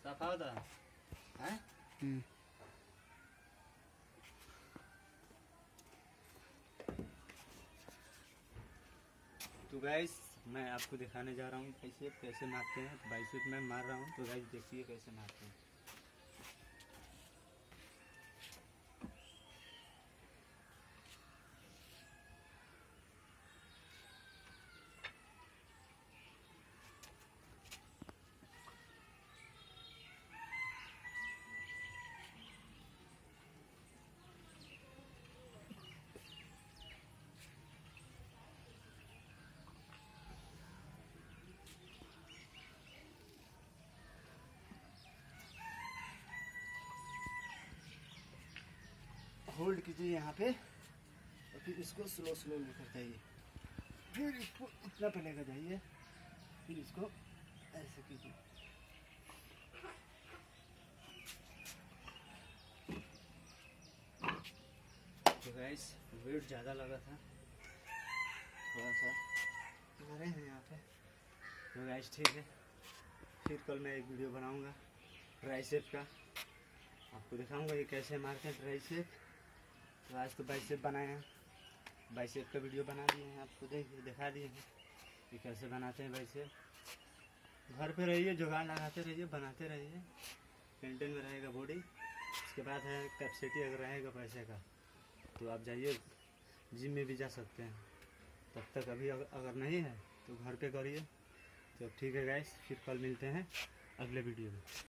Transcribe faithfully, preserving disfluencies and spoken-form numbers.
सफा होता है। हम्म तो गाइस मैं आपको दिखाने जा रहा हूँ कैसे कैसे मारते हैं। तो बाइसेप में मार रहा हूँ, तो गाइस देखिए कैसे मारते हैं। होल्ड कीजिए यहाँ पे और फिर इसको स्लो स्लो लेकर जाइए। फिर इसको इतना पे लेकर जाइए, फिर इसको ऐसे कीजिए। तो गाइस वेट ज़्यादा लगा था, थोड़ा सा मारे हैं यहाँ पे। तो गाइस ठीक है, फिर कल मैं एक वीडियो बनाऊंगा ट्राइसेप का, आपको दिखाऊंगा ये कैसे मारते हैं ट्राइसेप। तो आज तो बाइसेप बनाए हैं, बाइसेप का वीडियो बना दिए हैं, आपको देखिए दिखा दिए हैं कि कैसे बनाते हैं बाइसेप। घर पे रहिए, जुगाड़ लगाते रहिए, बनाते रहिए, मेंटेन में रहेगा बॉडी। उसके बाद है कैपेसिटी अगर रहेगा पैसे का तो आप जाइए जिम में भी जा सकते हैं। तब तक अभी अगर, अगर नहीं है तो घर पे करिए। तो ठीक है गाइस, फिर कल मिलते हैं अगले वीडियो में।